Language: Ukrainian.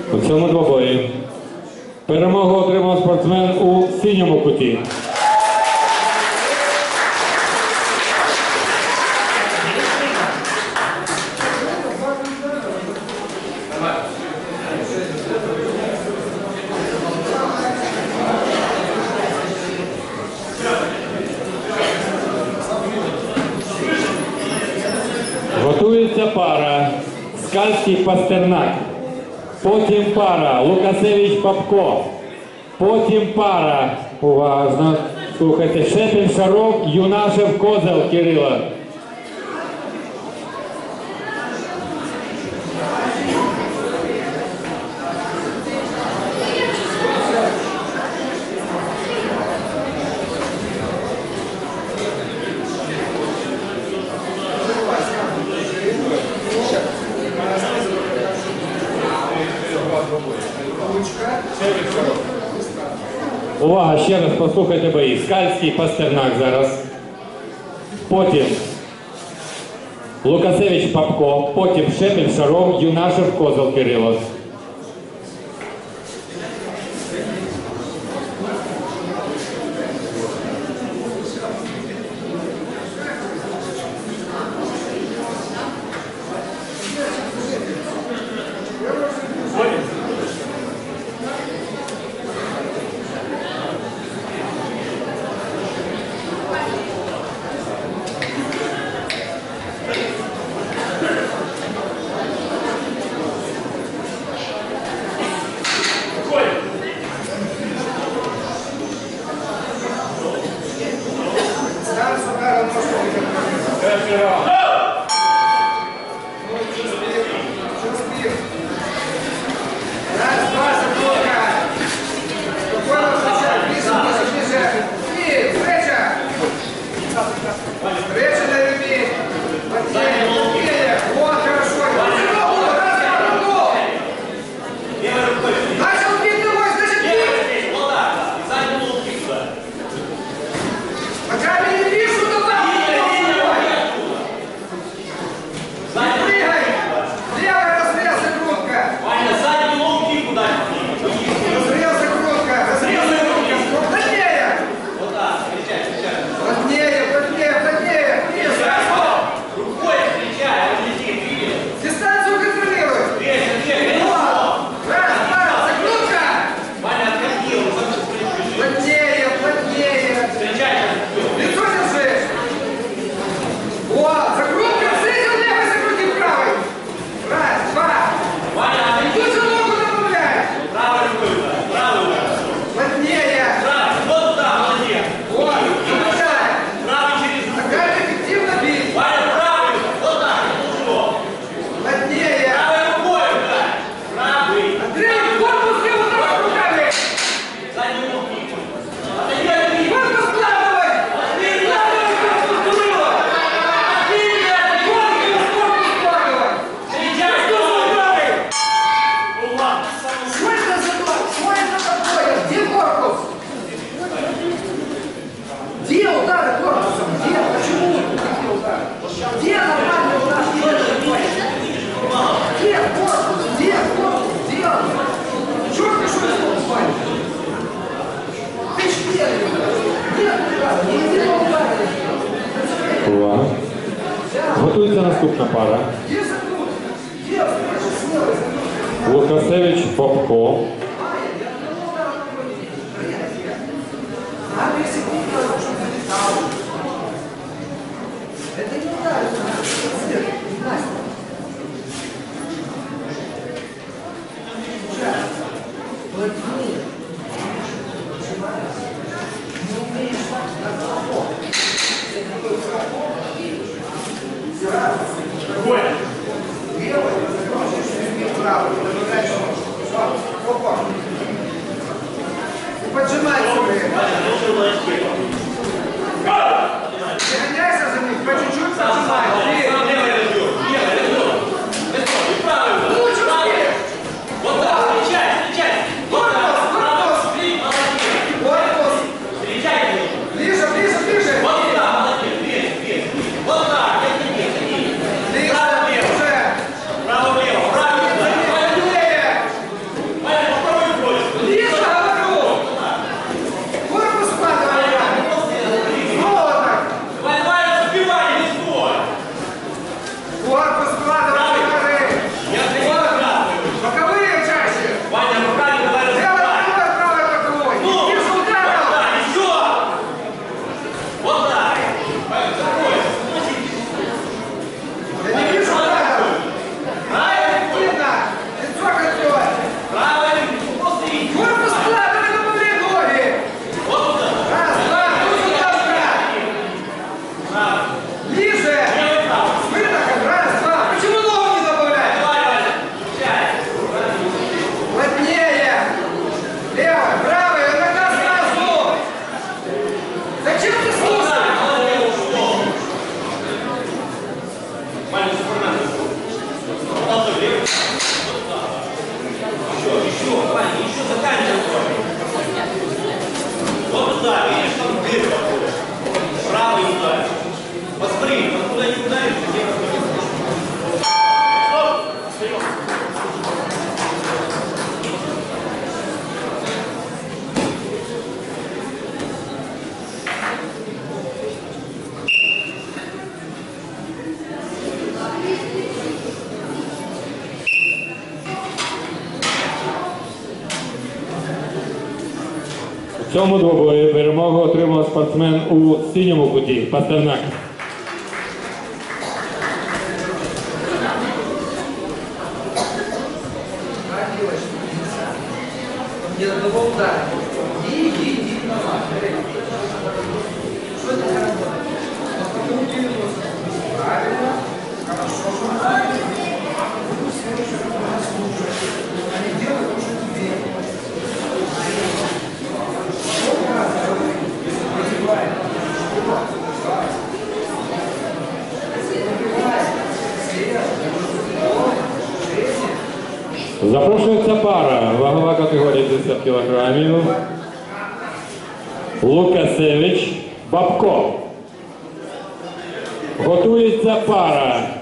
У цьому двобої перемогу отримав спортсмен у синьому куті. Готується пара Скальський Пастернак. Потім пара Лукасевич-Попко. Потім пара, уважно, слухайте, Шепель-Шаров, Юнашев-Козел Кирило. Увага, ще раз послухайте бої. Скальський Пастернак зараз. Потім Лукасевич-Попко. Потім Шепель-Шаров, Юнашев-Козел Кирило. Готується наступна пара. Лукасевич-Попко. Поджимайся, гоняйся за них, по чуть-чуть поджимай. Вот так, встречай. Вот так, молодец. Ближе. Вот туда, молодец, ближе. Вот так, нет. Право-влево, право-влево. В цьому двобої перемогу отримав спортсмен у синьому куті Пастернак. Ни одного удара. Иди назад. Что это работает? Правильно. Хорошо, что правильно. Они делают то, что тебе. Запрошується пара, вагова категорія 50 кг. Лукасевич, Бабко. Готується пара.